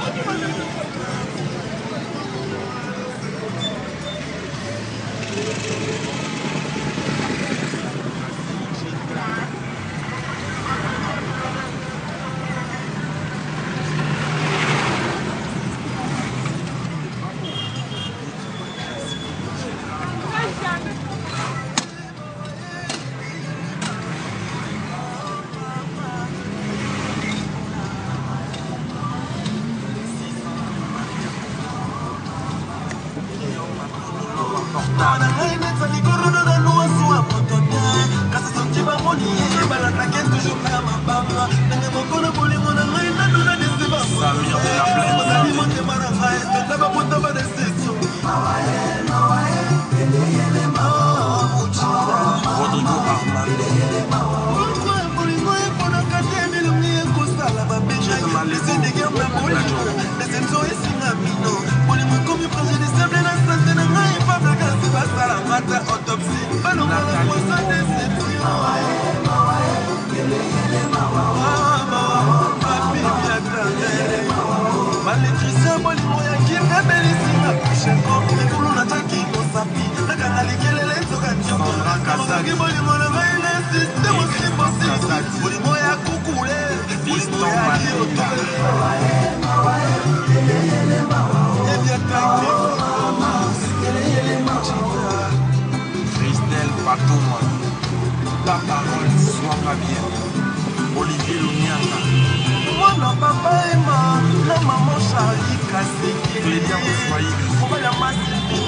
Christelle Patouma, la parole soit pas bien. Olivier Lumianga, Mwana papa Emma, la maman Charlie Kaseke, Clédia Moussaïd, on va la masser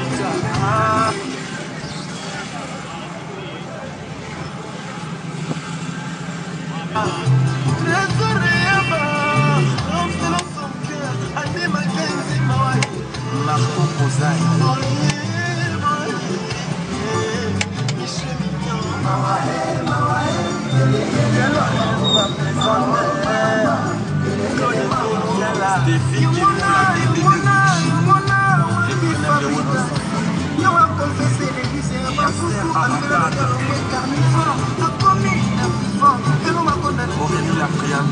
Marco Posaï, Stéphie qui nous l'a bébé Aurélie Lapriane,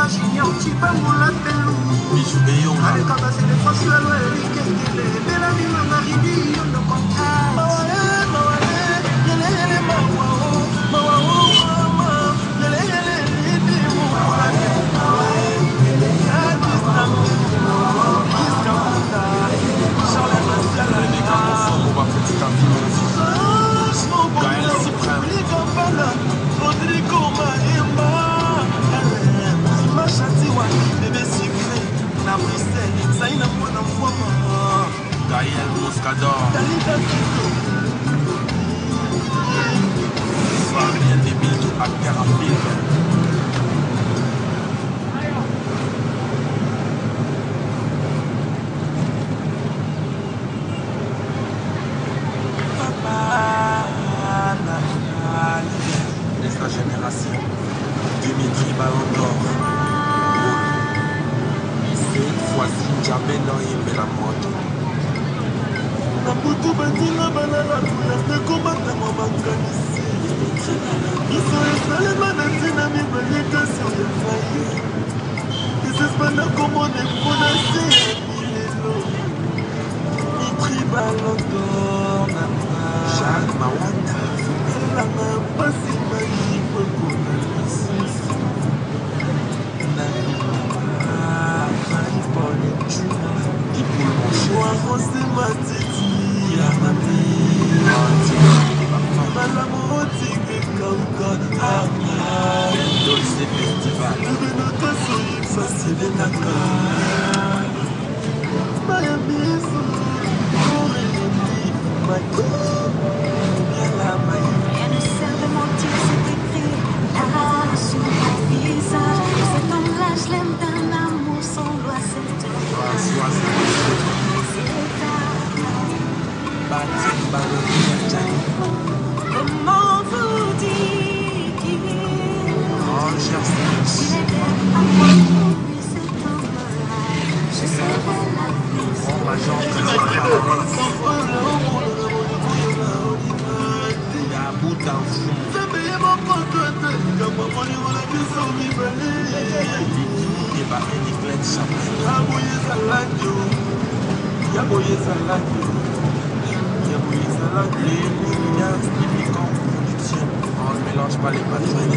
Bijou Eyonga, Gaël Suprême, Rodrigo Mahemba, Machatiwa, bébé sucré, na Bruxelles, Saïna Mwana Fouama, Gaël Moscador, Dalida Kito, Fabien Debilto à Carapille. La génération Dimitri Ballon d'Or. Cette fois-ci, Djabé dans la moto. Nabutu Bandina Banana, la combattre mon manganisi. Ils sont installés dans la dynamique de l'éducation de faillir. Ils espèrent commander pour lancer Dimitri Ballon d'Or, Jacques Mawanda. la main passée. Comment vous dire qu'il est je serai la ba Eniclet Chapelle. Yaboye Saladio. Yaboye Saladio. Yaboye Saladio. Les Minias Typiquant Production. On ne mélange pas les patrons.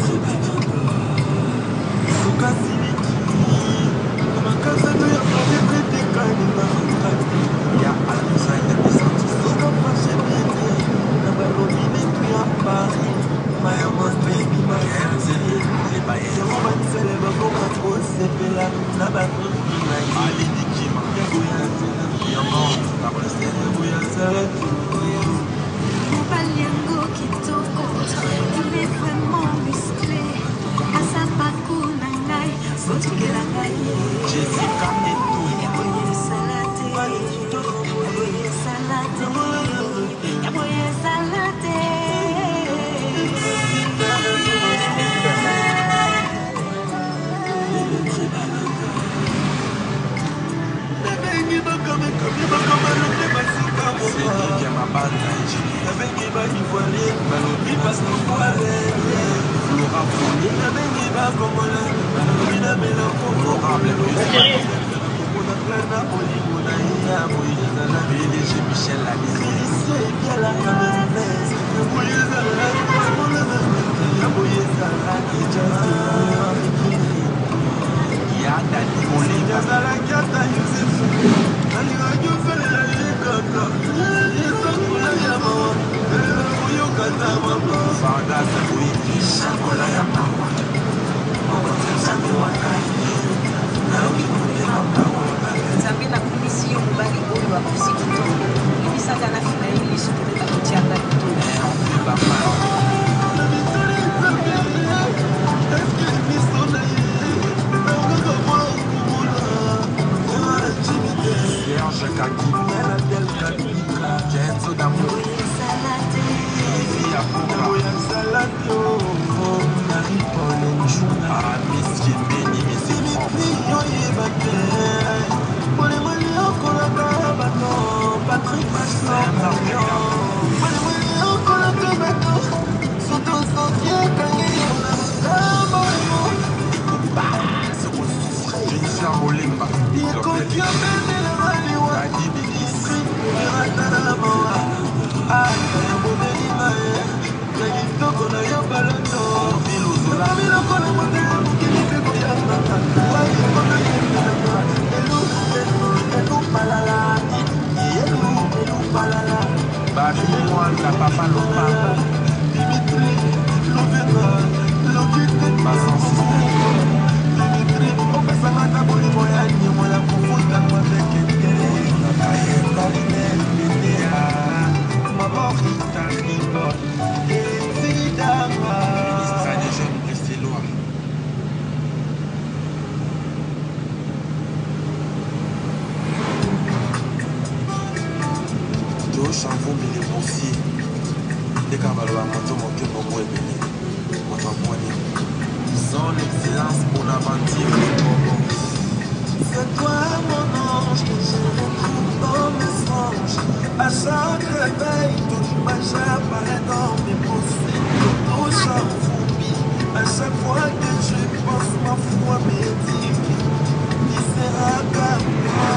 Suka Siliki. Makasa to ya prete tekani na mkati. Ya Alisa Independence. Suka pashe bete. Na balobine tu ya Paris. My almost baby, my hands in it. The woman said, "Ever go back to Sepela, Nabato, Ali Dikima. Young Baliango Kitoko, il est vraiment musclé. Asapaku Nangai, Sotukela Gaye. Jessica et tout. Yaboye Salate, Yaboye Salate, Yaboye Salate. C'est bien ma bande ingénieur. Flora Fournier. Honorable PDG Michel Yada Dimolinga. Fada Zaboui. Nzambe na kumisi yo mobali oyo akosi kitoko ebisaka na fina ye liso toleka kotiaka Serge Kaki. Kenzo d'amour. Ah, Miss Kibeni, Miss Jennifer Molemba. Kadi Bikis. Babi Mwanda Papa Lopa. Dimitri, Bassan System. Dimitri, opesanga bolimo ya nyemo ya kofuta mwavekeke kayendalinelea mamoritaribo esidama Ministre des Jeunes Bruxellois. Joe Chambon, il est boursier. Dès qu'on va le voir, moto manqué pour moi et béni. Moto poignet. Son excellence Bonaventure et Bobo. c'est toi mon ange que je retrouve dans mes songes. À chaque réveil, ton image apparaît dans mes pensées. Ton charme fourbi. À chaque fois que je pense, ma foi m'étique. Qui sera comme moi,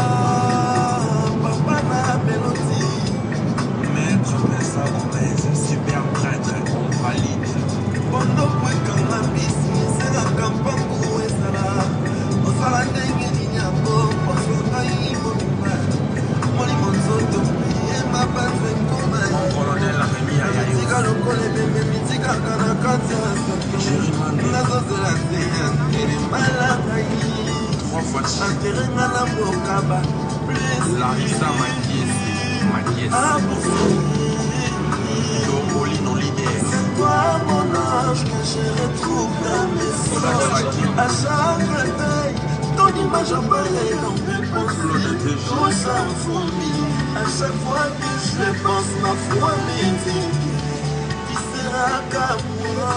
papa la mélodie. Maître Messa Gomez, super prêtre, on valide. Pondo kweka na bisi sera kampangu esala osala ndenge nini yango poso ngai mobima molimo nzoto yemba pase nkoma Colonel Rémi Ayayo. tika lokola ememe mitikaka na kati ya soto nazozela te elimala ngai Trois fois de chien. anterenga na mokaba Larissa Makies. Domboli non leader. C'est toi mon ange que je retrouve dans mes songes. À chaque réveil, ton image apparaît dans mes pensées. Ton charme fourmi. À chaque fois que je pense, ma foi m'étique. Qui sera comme moi?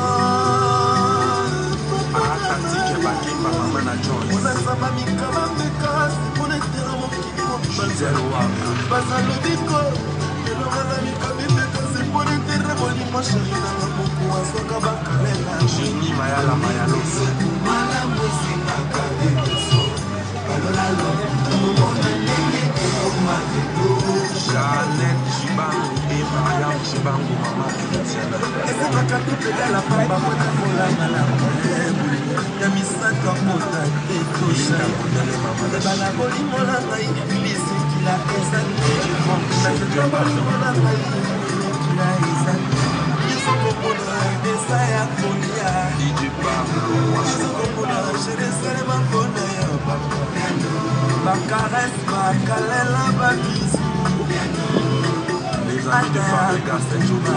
Atatike Bakemba Mamana Joyce. Unasama mikama mekasi, unetera mokili mobali. Gisèle Waka. Bazalo biko, elongana mikami mekasi, unetera molimo sheri na maboko asoka bakalela. Génie Mayala Mayalosi. Malamu esengaka te. Bango maman Christiana. esenaka topedala pamba mona kolanga na molebuli ya misato kota te tosha ebana bolimo na ngai bisikila ezali bolimo na ngai bisikila ezali bisokomona eza ya kolia bisokomona jeresale bakona ya bakarese bakalela babisu Les amis de Fabrega, c'est Jodo.